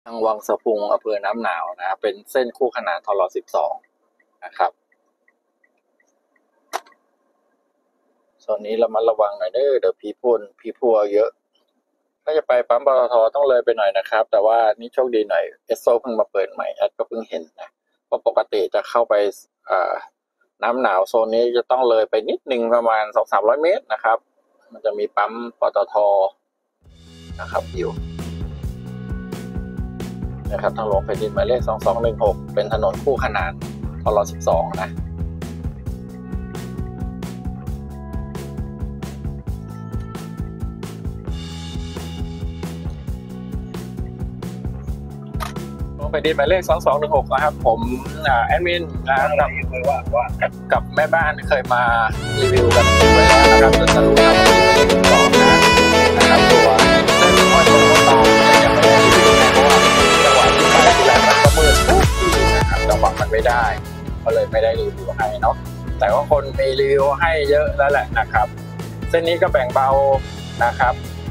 ทางวังสะพุงอำเภอน้ำหนาวนะเป็นเส้นคู่ขนานทร12นะครับส่วนนี้เรามาระวังหน่อยเดี๋ยวผีพัวเยอะถ้าจะไปปั๊มปตทต้องเลยไปหน่อยนะครับแต่ว่านี่โชคดีหน่อยเอสโซเพิ่งมาเปิดใหม่แอดก็เพิ่งเห็นนะเพราะปกติจะเข้าไปน้ำหนาวโซนนี้จะต้องเลยไปนิดนึงประมาณ 200-300 เมตรนะครับมันจะมีปั๊มปตทนะครับอยู่นะครับทางหลวงแผ่นดินหมายเลข2216เป็นถนนคู่ขนานทร12นะหลวงแผ่นดินหมายเลข2216นะครับผมแอดมินนะครับกับแม่บ้านเคยมารีวิวกันไว้แล้วนะครับจะรู้ครับที่ไม่ได้ติดต่อนะครับตัวเส้นห้อยตรงตามยังไม่ได้รีวิวนะเพราะว่าจังหวะที่ไปที่แรกมันก็มืดทุกทีนะครับจังหวะมันไม่ได้ก็เลยไม่ได้รีวิวให้เนาะแต่ว่าคนมีรีวิวให้เยอะแล้วแหละนะครับเส้นนี้ก็แบ่งเบานะครับ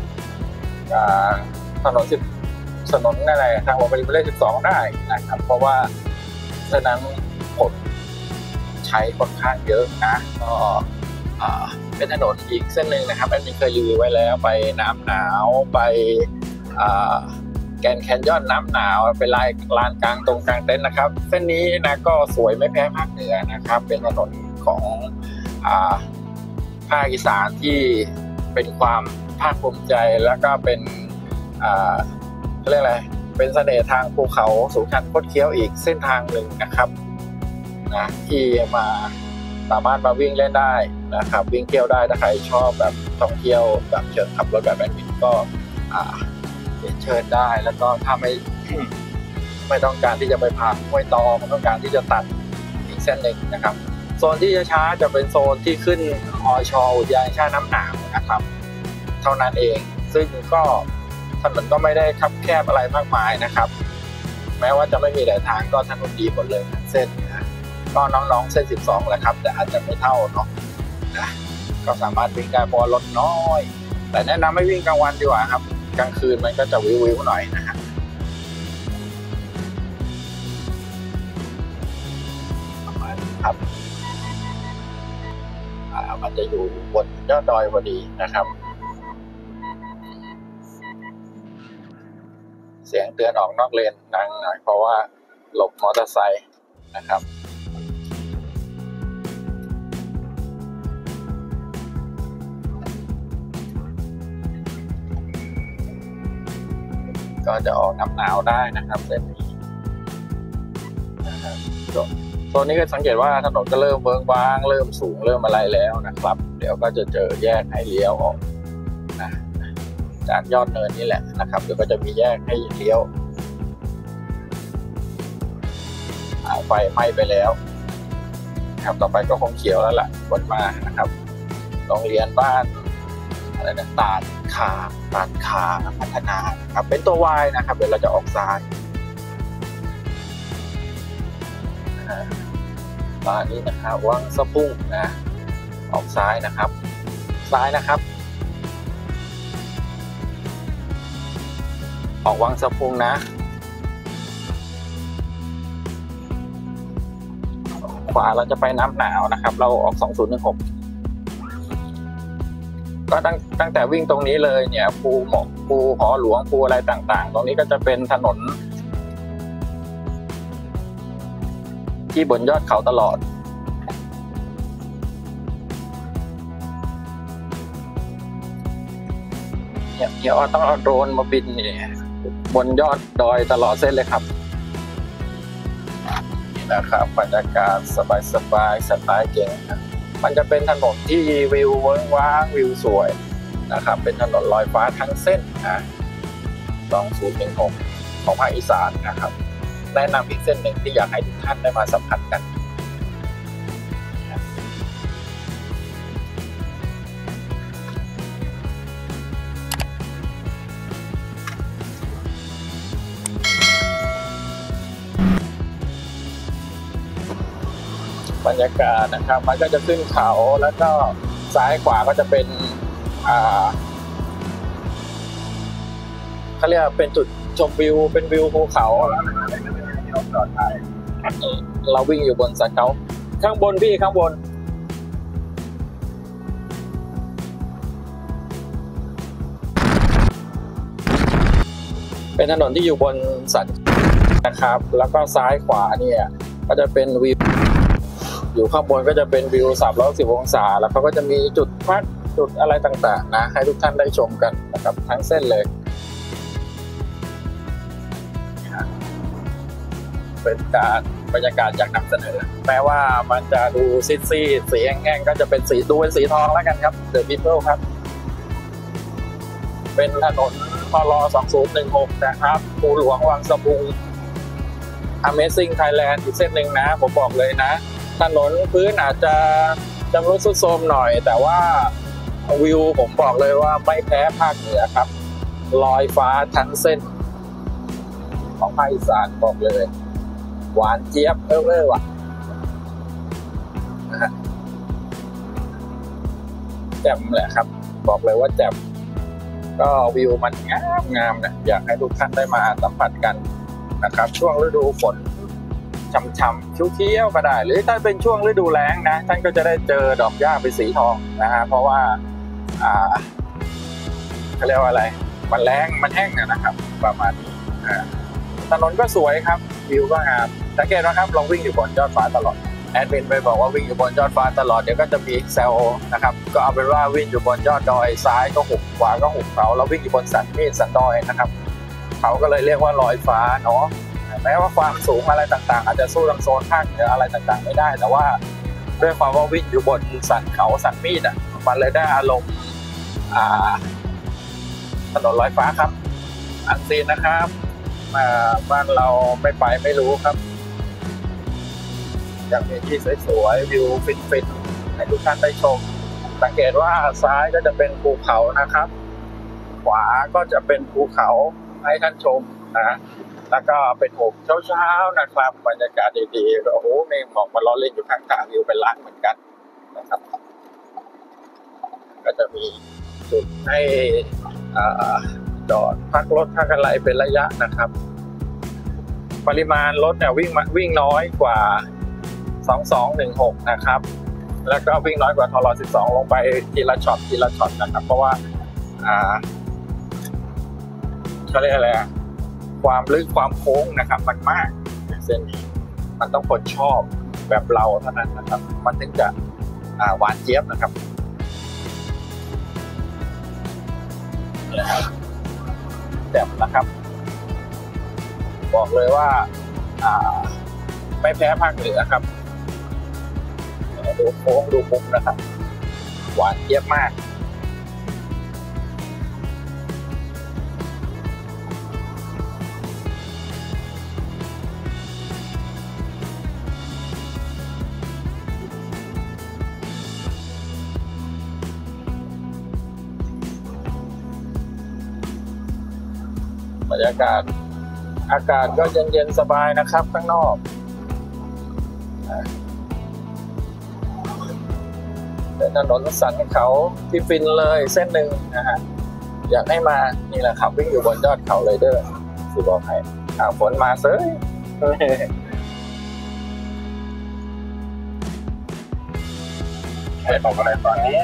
ถนนอะไรทางหลวงแผ่นดินหมายเลข12ได้นะครับเพราะว่าเส้นนั้นผมใช้ค่อนข้างเยอะนะก็เป็นถนนอีกเส้นหนึ่งนะครับอันนี้เคยรีวิวไว้แล้วไปน้ำหนาวไปแกรนด์แคนยอนน้ำหนาวเป็นลานกลางตรงกลางเต็นท์นะครับเส้นนี้นะก็สวยไม่แพ้ภาคเหนือนะครับเป็นถนนของภาคอีสานที่เป็นความภาคภูมิใจแล้วก็เป็นเรียกอะไรเป็นเสน่ห์ทางภูเขาสูงชันคดเคี้ยวอีกเส้นทางหนึ่งนะครับนะที่มาสามารถมาวิ่งเล่นได้นะครับวิ่งเที่ยวได้ถ้าใครชอบแบบท่องเที่ยวแบบเชิงขับรถแบบแอดมินก็เชิญได้แล้วก็ถ้าไม่ต้องการที่จะไปผ่านห้วยตองต้องการที่จะตัดอีกเส้นหนึ่งนะครับโซนที่ช้าจะเป็นโซนที่ขึ้นอชอุทยานแห่งชาติน้ำหนาวนะครับเท่านั้นเองซึ่งก็ถนนก็ไม่ได้คับแคบอะไรมากมายนะครับแม้ว่าจะไม่มีหลายทางก็ถนนดีหมดเลยทั้งเส้นนะก็น้องๆเส้น12แหละครับแต่อาจจะไม่เท่าเนาะนะก็สามารถวิ่งได้เพราะรถน้อยแต่แนะนำให้วิ่งกลางวันดีกว่าครับกลางคืนมันก็จะวิวๆหน่อยนะฮะประมาณครับมันจะอยู่บนยอดดอยพอดีนะครับเสียงเตือนออกนอกเลนดังหน่อยเพราะว่าหลบมอเตอร์ไซค์นะครับก็จะออกน้ำหนาวได้นะครับเส้นนี้นะครับโซนนี้ก็สังเกตว่าถนนก็เริ่มเวิ้งว้างเริ่มสูงเริ่มอะไรแล้วนะครับเดี๋ยวก็จะเจอแยกให้เลี้ยวออกนะจากยอดเนินนี่แหละนะครับเดี๋ยวก็จะมีแยกให้เลี้ยวไฟไหม้ไปแล้วครับต่อไปก็คงเขียวแล้วล่ะวนมานะครับโรงเรียนบ้านอะไรนะตาดขาพัฒนาครับเป็นตัว Y นะครับเดี๋ยวเราจะออกซ้ายบ้านนี้นะครับวังสะพุงนะออกซ้ายนะครับซ้ายนะครับออกวังสะพุงนะขวาเราจะไปน้ำหนาวนะครับเราออก2016ก็ตั้งแต่วิ่งตรงนี้เลยเนี่ยภูหอหลวงภูอะไรต่างๆตรงนี้ก็จะเป็นถนนที่บนยอดเขาตลอดเนี่ยต้องเอาโดรนมาบินเนี่ยบนยอดดอยตลอดเส้นเลยครับนี่นะครับบรรยากาศสบายสไตล์เก่งนะมันจะเป็นถนนที่วิวเวิ้งว้างวิวสวยนะครับเป็นถนนลอยฟ้าทั้งเส้นนะ2016ของภาคอีสานนะครับแนะนำอีกเส้นหนึ่งที่อยากให้ทุกท่านได้มาสัมผัสกันบรรยากาศนะครับมันก็จะขึ้นเขาแล้วก็ซ้ายขวาก็จะเป็นเขาเรียกเป็นจุดชมวิวเป็นวิวภูเขาเราวิ่งอยู่บนสันเขาข้างบนพี่ข้างบนเป็นถนนที่อยู่บนสันนะครับแล้วก็ซ้ายขวาเนี่ยก็จะเป็นวิวอยู่ข้างบนก็จะเป็นวิว310 องศาแล้วเขาก็จะมีจุดพักจุดอะไรต่างๆนะให้ทุกท่านได้ชมกันนะครับทั้งเส้นเลยเป็นการบรรยากาศอยากนำเสนอแม้ว่ามันจะดูซีดๆสีแห้งๆก็จะเป็นสีดูเป็นสีทองแล้วกันครับ The People ครับเป็นถนนพล2016นะครับภูหลวงวังสะพุง Amazing Thailand อีกเส้นหนึ่งนะผมบอกเลยนะถนนพื้นอาจจะชำรุดทรุดโทรมหน่อยแต่ว่าวิวผมบอกเลยว่าไม่แพ้ภาคเหนือครับลอยฟ้าทั้งเส้นของภาคอีสานบอกเลยหวานเจี๊ยบว่ะนะฮะแจ่มแหละครับบอกเลยว่าแจ่มก็วิวมันงามนะอยากให้ทุกท่านได้มาสัมผัสกันนะครับช่วงฤดูฝนช่ำๆเขียวๆก็ได้หรือถ้าเป็นช่วงฤดูแล้งนะท่านก็จะได้เจอดอกหญ้าเป็นสีทองนะฮะเพราะว่าเขาเรียกว่าอะไรมันแล้งมันแห้งนะครับประมาณนี้ถนนก็สวยครับวิวก็งามสังเกตนะครับเราวิ่งอยู่บนยอดฟ้าตลอดแอดมินไปบอกว่าวิ่งอยู่บนยอดฟ้าตลอดเดี๋ยวก็จะมีแซวนะครับก็เอาเป็นว่าวิ่งอยู่บนยอดดอยซ้ายก็หุบขวาก็หุบเขาเราวิ่งอยู่บนสันมีดสันดอยนะครับเขาก็เลยเรียกว่าลอยฟ้าเนาะแม้ว่าความสูงอะไรต่างๆอาจจะสู้ทางโซนภาคเหนืออะไรต่างๆไม่ได้แต่ว่าด้วยความว่าวิ่งอยู่บนสันเขาสันมีดมันเลยได้อารมณ์ถนนลอยฟ้าครับอันซีนนะครับบ้านเราไม่ไปไม่รู้ครับอยากมีที่สวยๆวิวฟินๆให้ทุกท่านได้ชมสังเกตว่าซ้ายก็จะเป็นภูเขานะครับขวาก็จะเป็นภูเขาให้ท่านชมนะแล้วก็เป็นหกเช้าๆนะครับบรรยากาศดีๆโอ้โหเมฆหมอกมาล้อเล่นอยู่ข้างทางวิวเป็นล้านเหมือนกันนะครับก็จะมีจุดให้จอดพักรถพักอะไรเป็นระยะนะครับปริมาณรถเนี่ยวิ่งน้อยกว่า2216นะครับแล้วก็วิ่งน้อยกว่าทร12ลงไปทีละช็อตนะครับเพราะว่าเขาเรียกอะไรความลึกความโค้งนะครับมันมากเส้นนี้มันต้องคนชอบแบบเราเท่านั้นนะครับมันถึงจะหวานเจี๊ยบนะครับแจ่มนะครับบอกเลยว่าไม่แพ้ภาคเหนือครับดูโค้งดูมุมนะครับหวานเจี๊ยบมากบรรยากาศอากาศก็เย็นๆสบายนะครับข้างนอกเป็นถนนสันเขาที่ฟินเลยเส้นหนึ่งนะฮะอยากให้มานี่แหละครับวิ่งอยู่บนยอดเขาเลยเด้อสิบอกให้ฝนมาเซ้ยไม่ตกอะไรตอนนี้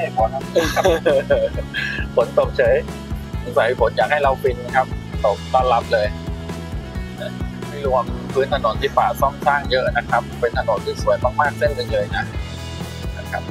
ฝนตกเฉยสงสัยฝนอยากให้เราฟินครับตกต้อนรับเลยไม่รวมพื้นถนนที่ป่าซ่อมสร้างเยอะนะครับเป็นถนนที่สวยมากๆเส้นหนึ่งเลยนะครับ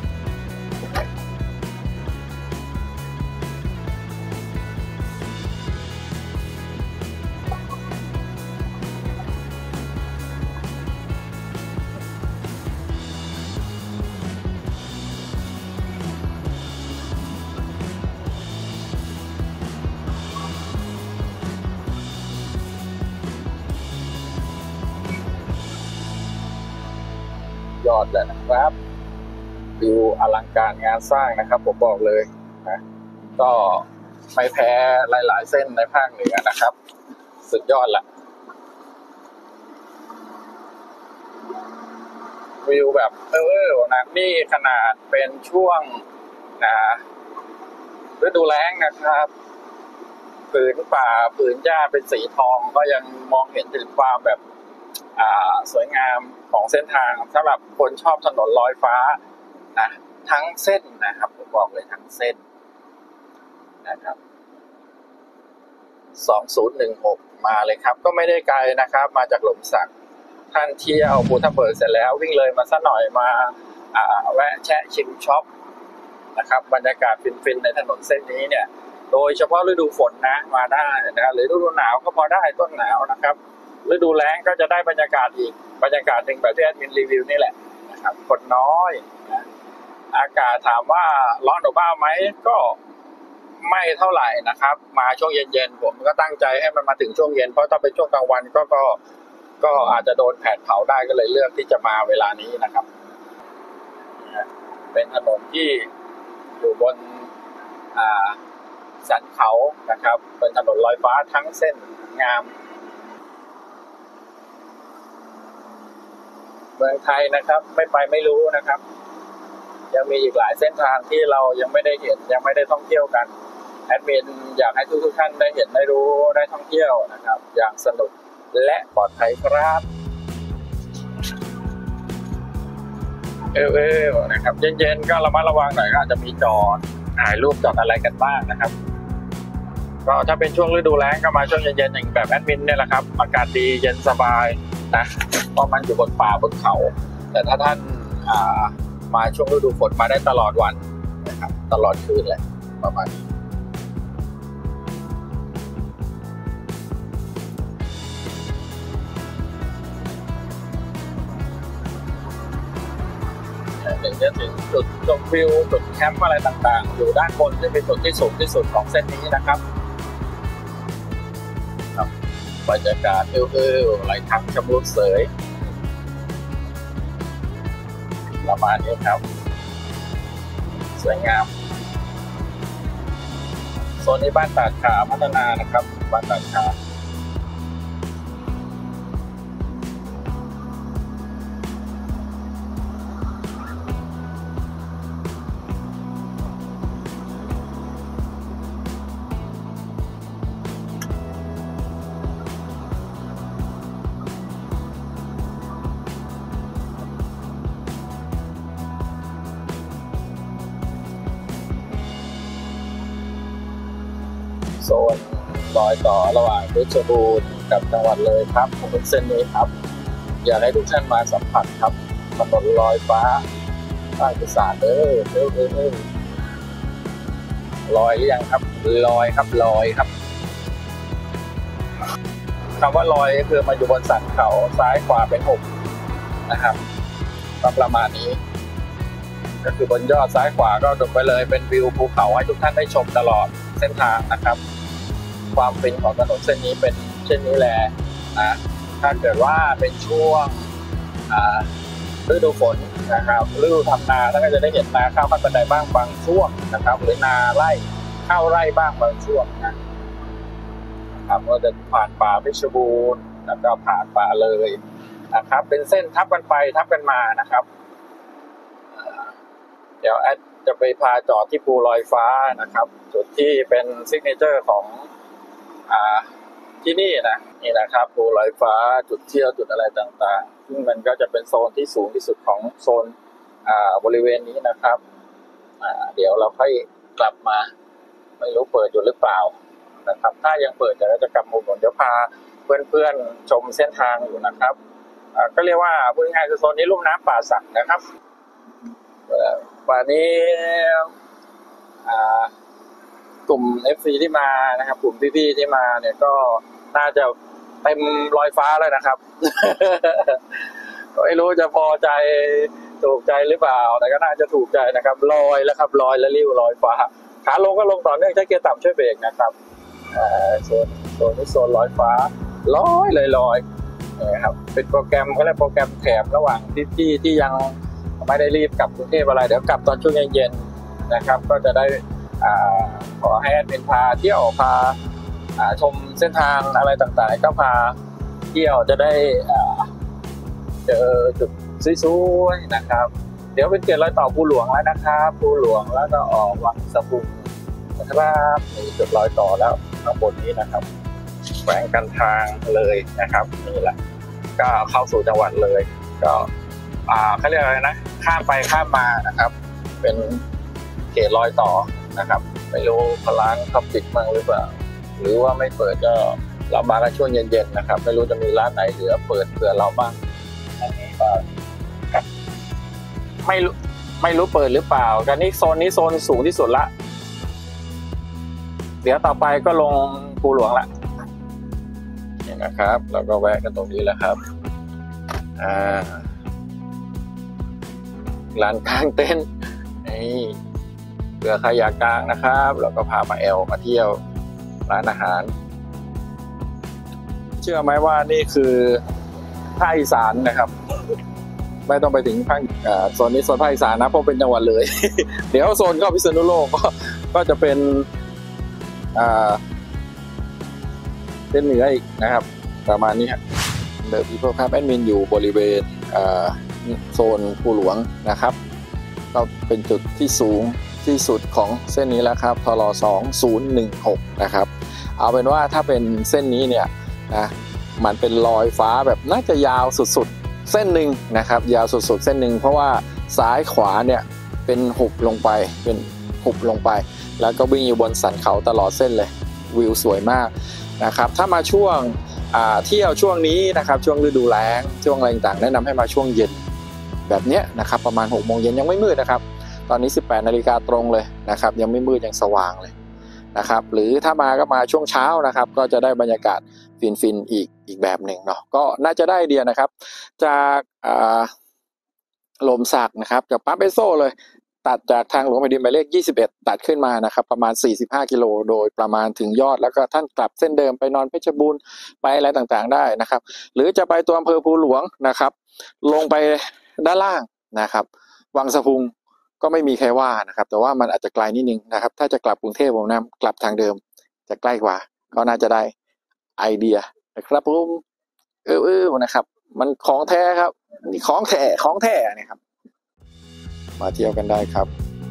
ยอดเลยนะครับวิวอลังการงานสร้างนะครับผมบอกเลยนะก็ไม่แพ้หลายๆเส้นในภาคเหนือนะครับสุดยอดแหละวิวแบบนะนี่ขนาดเป็นช่วงฤดูแล้งนะครับผืนป่าผืนหญ้าเป็นสีทองก็ยังมองเห็นถึงความแบบสวยงามของเส้นทางสำหรับคนชอบถนนลอยฟ้านะทั้งเส้นนะครับผมบอกเลยทั้งเส้นนะครับ2016มาเลยครับก็ไม่ได้ไกลนะครับมาจากหล่มสักท่านเที่ยวภูทับเบิกเสร็จแล้ววิ่งเลยมาสักหน่อยมาแวะแชะชิมช็อปนะครับบรรยากาศฟินๆในถนนเส้นนี้เนี่ยโดยเฉพาะฤดูฝนนะมาได้นะหรือฤดูหนาวก็พอได้ต้นหนาวนะครับฤดูแล้งก็จะได้บรรยากาศอีกบรรยากาศหนึ่งแบบที่แอดมินรีวิวนี่แหละนะครับคนน้อยนะอากาศถามว่าร้อนหรือเปล่าไหมก็ไม่เท่าไหร่นะครับมาช่วงเย็นๆผมก็ตั้งใจให้มันมาถึงช่วงเย็นเพราะถ้าเป็นช่วงกลางวันก็อาจจะโดนแผดเผาได้ก็เลยเลือกที่จะมาเวลานี้นะครับเป็นถนนที่อยู่บนสันเขานะครับเป็นถนนลอยฟ้าทั้งเส้นงามเมืองไทยนะครับไม่ไปไม่รู้นะครับยังมีอีกหลายเส้นทางที่เรายังไม่ได้เห็นยังไม่ได้ท่องเที่ยวกันแอดมินอยากให้ทุกท่านได้เห็นได้รู้ได้ท่องเที่ยวนะครับอย่างสนุกและปลอดภัยครับนะครับเย็นๆก็ระมัดระวังหน่อยก็อาจจะมีจอดถ่ายรูปจอดอะไรกันบ้างนะครับก็ถ้าเป็นช่วงฤดูแล้งก็มาช่วงเย็นๆอย่างแบบแอดมินเนี่ยแหละครับอากาศดีเย็นสบายนะเพราะมันอยู่บนป่าบนเขาแต่ถ้าท่านมาช่วงฤดูฝนมาได้ตลอดวันนะครับตลอดคืนเลยประมาณนี้ถึงจะถึงจุดชมวิวจุดแคมป์อะไรต่างๆอยู่ด้านบนที่เป็นจุดที่สูงที่สุดของเส้นนี้นะครับบรรยากาศไหลทางชมพูเสยประมาณนี้ครับสวยงามโซนนี้บ้านตาดขาพัฒนานะครับบ้านตาดขาโซนรอยต่อระหว่างเพชรบูรณ์กับจังหวัดเลยครับถนนเส้นนี้ครับอยากให้ทุกท่านมาสัมผัสครับถนนลอยฟ้าภาคอีสานลอยหรือยังครับลอยครับลอยครับคำว่าลอยคือมาอยู่บนสันเขาซ้ายขวาเป็นหุบนะครับประมาณนี้ก็คือบนยอดซ้ายขวาก็ดูไปเลยเป็นวิวภูเขาให้ทุกท่านได้ชมตลอดเส้นทางนะครับความฟินของถนนเส้นนี้เป็นเช่นนี้แหละนะถ้าเกิดว่าเป็นช่วงฤดูฝนนะครับฤดูทำนาท่านก็จะได้เห็นนาข้าวพันธุ์บันไดบ้างบางช่วงนะครับหรือนาไร่ข้าวไร่บ้างบางช่วงนะครับก็จะผ่านป่าเพชรบูรณ์แล้วก็ผ่านป่าเลยนะครับเป็นเส้นทับกันไปทับกันมานะครับเดี๋ยวแอดจะไปพาจอดที่ภูลอยฟ้านะครับจุดที่เป็นซิกเนเจอร์ของที่นี่นะครับภูลอยฟ้าจุดเที่ยวจุดอะไรต่างๆซึ่งมันก็จะเป็นโซนที่สูงที่สุดของโซนบริเวณนี้นะครับเดี๋ยวเราค่อยกลับมาไม่รู้เปิดอยู่หรือเปล่านะครับถ้ายังเปิดจะกลับมุมเดี๋ยวพาเพื่อนๆชมเส้นทางอยู่นะครับก็เรียกว่าพูดง่ายๆคือโซนนี้ลุ่มน้ำป่าสักนะครับวันนี้กลุ่ม FC ที่มานะครับกลุ่มพี่ๆที่มาเนี่ยก็น่าจะเต็มลอยฟ้าเลยนะครับ ไม่รู้จะพอใจถูกใจหรือเปล่าแต่ก็น่าจะถูกใจนะครับลอยแล้วครับลอยและริ้วลอยฟ้าขาลงก็ลงต่อเนื่องใช้เกียร์ต่ำช่วยเบรกนะครับโซนนี้โซนลอยฟ้าลอยนะครับเป็นโปรแกรมเขาเรียกโปรแกรมแถบระหว่างที่ยังไม่ได้รีบกลับกรุงเทพอะไรเดี๋ยวกลับตอนช่วงเย็นๆนะครับก็จะได้ขอให้แอดมินพาเที่ยวพาชมเส้นทางอะไรต่างๆก็พาเที่ยวจะได้เจอจุดสวยๆนะครับเดี๋ยวเป็นเขตรอยต่อภูหลวงแล้วนะครับภูหลวงแล้วก็ออกวังสะพุงนะครับมีจุดรอยต่อแล้วข้างบนนี้นะครับแขวงกันทางเลยนะครับนี่แหละก็เข้าสู่จังหวัดเลยก็เขาเรียกอะไรนะข้ามไปข้ามมานะครับเป็นเขตรอยต่อนะครับไม่รู้ร้านเขาปิดบ้างหรือเปล่าหรือว่าไม่เปิดก็เรามากันช่วงเย็นๆนะครับไม่รู้จะมีร้านไหนเหลือเปิดเผื่อเราบ้างอันนี้ก็ไม่รู้เปิดหรือเปล่ากันนี้โซนสูงที่สุดละเดี๋ยวต่อไปก็ลงภูหลวงละนี่นะครับแล้วก็แวะกันตรงนี้แหละครับร้านกลางเต็นท์นี่เผื่อใครอยากกลางนะครับแล้วก็พามามาเที่ยวร้านอาหารเชื่อไหมว่านี่คือภาคอีสานนะครับไม่ต้องไปถึงภาคโซนนี้โซนภาคอีสานนะเพราะเป็นจังหวัดเลย เดี๋ยวโซนก็พิษณุโลกก็จะเป็นเหนืออีกนะครับประมาณนี้ครับเดอะพีเพิลครับแอดมินอยู่บริเวณโซนภูหลวงนะครับก็เป็นจุดที่สูงที่สุดของเส้นนี้แล้วครับทล2016นะครับเอาเป็นว่าถ้าเป็นเส้นนี้เนี่ยนะมันเป็นรอยฟ้าแบบน่าจะยาวสุดๆเส้นหนึ่งนะครับยาวสุดๆเส้นหนึ่งเพราะว่าซ้ายขวาเนี่ยเป็นหุบลงไปแล้วก็วิ่งอยู่บนสันเขาตลอดเส้นเลยวิวสวยมากนะครับถ้ามาช่วงเที่ยวช่วงนี้นะครับช่วงฤดูแล้งช่วงอะไรต่างๆแนะนำให้มาช่วงเย็นแบบนี้นะครับประมาณ6 โมงเย็นยังไม่มืดนะครับตอนนี้ 18 นาฬิกาตรงเลยนะครับยังไม่มืดยังสว่างเลยนะครับหรือถ้ามาก็มาช่วงเช้านะครับก็จะได้บรรยากาศฟินอีกแบบหนึ่งเนาะก็น่าจะได้ไอเดียนะครับจากลมสักนะครับจากปั๊มเอสโซเลยตัดจากทางหลวงแผ่นดินหมายเลข21ตัดขึ้นมานะครับประมาณ45 กิโลโดยประมาณถึงยอดแล้วก็ท่านกลับเส้นเดิมไปนอนเพชรบูรณ์ไปอะไรต่างๆได้นะครับหรือจะไปตัวอำเภอภูหลวงนะครับลงไปด้านล่างนะครับวังสะพุงก็ไม่มีใครว่านะครับแต่ว่ามันอาจจะไกลนิดนึงนะครับถ้าจะกลับกรุงเทพผมนะกลับทางเดิมจะใกล้กว่าก็น่าจะได้ไอเดียนะครับผมนะครับมันของแท้ครับนี่ของแท้นะครับมาเที่ยวกันได้ครับ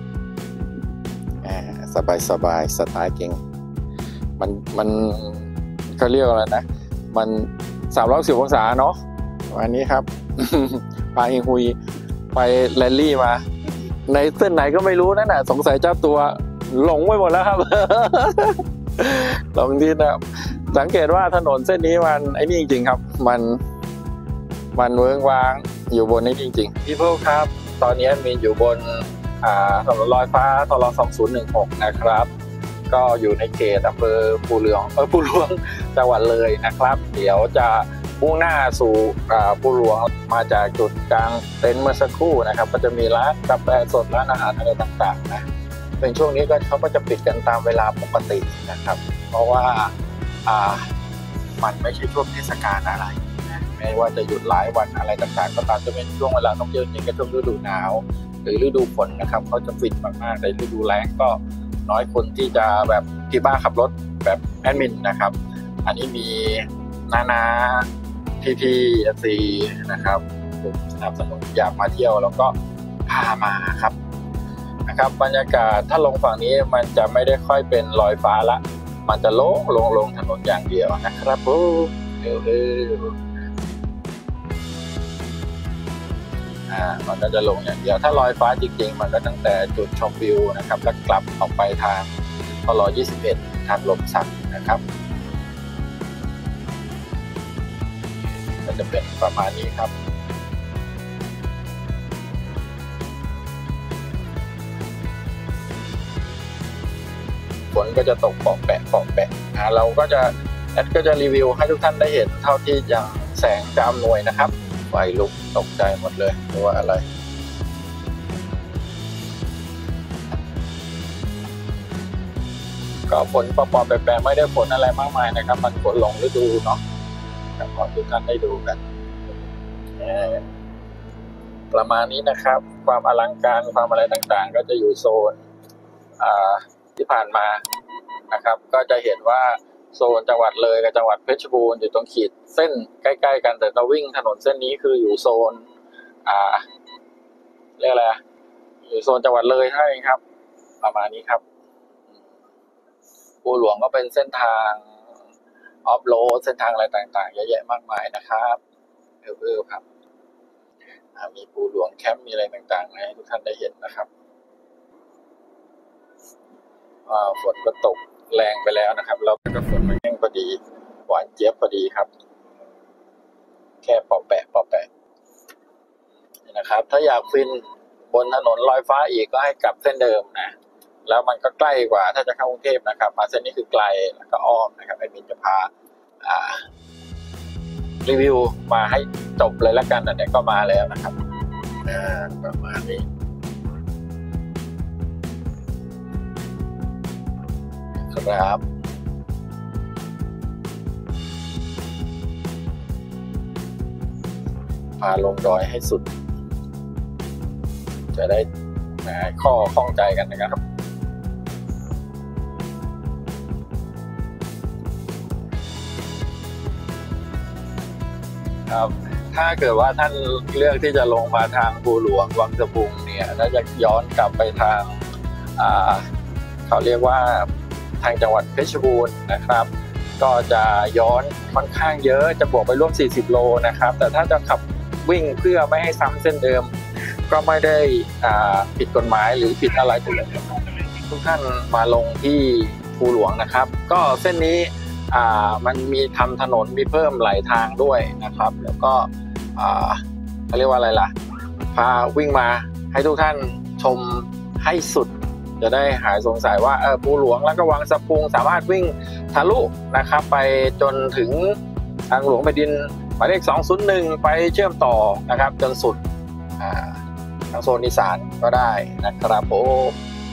สบายสไตล์เก่งมันเขาเรียกอะไรนะมัน310 องศาเนาะวันนี้ครับ พาฮิงฮุยไปแรลลี่มาในเส้นไหนก็ไม่รู้นั่นน่ะสงสัยเจ้าตัวหลงไปหมดแล้วครับ หลงที่นะสังเกตว่าถนนเส้นนี้มันไอ้นี่จริงๆครับมันเวิ้งว้างอยู่บนนี้จริงๆพี่พวกครับตอนนี้มีอยู่บนถนนลอยฟ้าทล2016นะครับก็อยู่ในเขตอำเภอภูหลวงจังหวัดเลยนะครับเดี๋ยวจะมุ่งหน้าสู่ภูหลวงมาจากจุดกลางเต็นท์เมื่อสักครู่นะครับก็จะมีร้านกาแฟสดร้านอาหารอะไรต่างๆนะเป็นช่วงนี้ก็เขาก็จะปิดกันตามเวลาปกตินะครับเพราะว่ามันไม่ใช่ช่วงเทศกาลอะไรแม้ว่าจะหยุดหลายวันอะไรต่างๆก็ตามจะเป็นช่วงเวลาท่องเที่ยวจริงก็ช่วงฤดูหนาวหรือฤดูฝนนะครับเขาจะปิดมากๆในฤดูแล้งก็น้อยคนที่จะแบบที่บ้าขับรถแบบแอดมินนะครับอันนี้มีนาพี่ๆซีนะครับสนับสนุนอยากมาเที่ยวแล้วก็พามาครับนะครับบรรยากาศถ้าลงฝั่งนี้มันจะไม่ได้ค่อยเป็นลอยฟ้าละมันจะลงถนนอย่างเดียวนะครับมันก็จะลงอย่างเดียวถ้าลอยฟ้าจริงๆมันก็ตั้งแต่จุดชมวิวนะครับแล้วกลับออกไปทางทล21ทางลมสักนะครับก็จะเป็นประมาณนี้ครับฝนก็จะตกปอกแปะเราก็จะรีวิวให้ทุกท่านได้เห็นเท่าที่ยังแสงจะอำนวยนะครับไฟลุกตกใจหมดเลยหรือว่าอะไรก็ฝนปอๆแปะไม่ได้ฝนอะไรมากมายนะครับมันฝนลงฤดูเนาะขอทุกท่านได้ดูกันประมาณนี้นะครับความอลังการความอะไรต่างๆก็จะอยู่โซนที่ผ่านมานะครับก็จะเห็นว่าโซนจังหวัดเลยกับจังหวัดเพชรบูรณ์อยู่ตรงขีดเส้นใกล้ๆกันแต่เราวิ่งถนนเส้นนี้คืออยู่โซนเรียกอะไรอยู่โซนจังหวัดเลยใช่ครับประมาณนี้ครับภูหลวงก็เป็นเส้นทางออฟโรดเส้นทางอะไรต่างๆเยอะแยะมากมายนะครับครับมีภูหลวงแคมป์มีอะไรต่างๆให้ทุกท่านได้เห็นนะครับฝนก็ตกแรงไปแล้วนะครับแล้วก็ฝนมันแห้งพอดีหวานเจี๊ยบพอดีครับแค่ปอแปะนี่นะครับ ถ้าอยากฟินบนถนนลอยฟ้าอีกก็ให้กลับเส้นเดิมนะแล้วมันก็ใกล้กว่าถ้าจะเข้ากรุงเทพนะครับมาเส้นนี้คือไกลแล้วก็อ้อมนะครับไอ้มินจะพารีวิวมาให้จบเลยแล้วกันเนี่ยก็มาแล้วนะครับประมาณนี้ครับพาลงดอยให้สุดจะได้ข้อข้องใจกันนะครับถ้าเกิดว่าท่านเลือกที่จะลงมาทางภูหลวงวังสะพุงเนี่ยถ้าจะย้อนกลับไปทางเขาเรียกว่าทางจังหวัดเพชรบูรณ์นะครับก็จะย้อนค่อนข้างเยอะจะบวกไปร่วม40โลนะครับแต่ถ้าจะขับวิ่งเพื่อไม่ให้ซ้ำเส้นเดิมก็ไม่ได้ผิดกฎหมายหรือผิดอะไรเลยทุกท่านมาลงที่ภูหลวงนะครับก็เส้นนี้มันมีทำถนนมีเพิ่มหลายทางด้วยนะครับแล้วก็เขาเรียกว่าอะไรล่ะพาวิ่งมาให้ทุกท่านชมให้สุดจะได้หายสงสัยว่าภูหลวงแล้วก็วังสะพุงสามารถวิ่งทะลุนะครับไปจนถึงทางหลวงแผ่นดินหมายเลข201ไปเชื่อมต่อนะครับจนสุดทางโซนอีสานก็ได้นะครับผม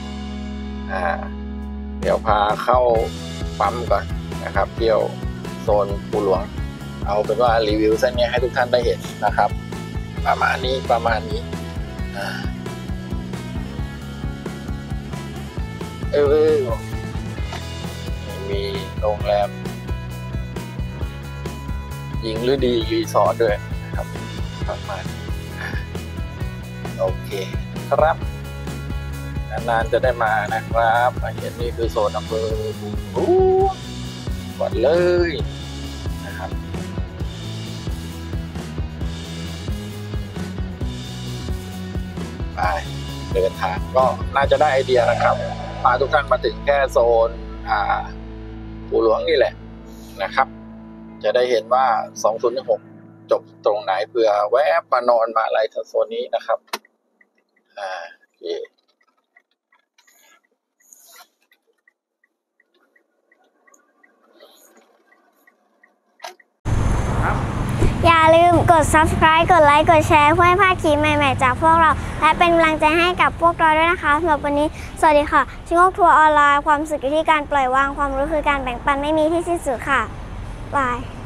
เดี๋ยวพาเข้าปั๊มก่อนนะครับเที่ยวโซนภูหลวงเอาเป็นว่ารีวิวเส้นนี้ให้ทุกท่านได้เห็นนะครับประมาณนี้มีโรงแรมหญิงหรือดีรีสอร์ทด้วยนะครับประมาณโอเคครับนานๆจะได้มานะครับเห็นนี่คือโซนอำเภอภูก่อนเลยนะครับไปเดินทางก็น่าจะได้ไอเดียนะครับพาทุกท่านมาถึงแค่โซนภูหลวงนี่แหละนะครับจะได้เห็นว่า2016จบตรงไหนเพื่อแวะมานอนมาอะไรแถวโซนนี้นะครับโอเคอย่าลืมกด subscribe กดไลค์กดแชร์เพื่อไม่พลาดคลิปใหม่ๆจากพวกเราและเป็นกำลังใจให้กับพวกเราด้วยนะคะสำหรับวันนี้สวัสดีค่ะชิงโกทัวร์ออนไลน์ความสุขอยู่ที่การปล่อยวางความรู้คือการแบ่งปันไม่มีที่สิ้นสุดค่ะบาย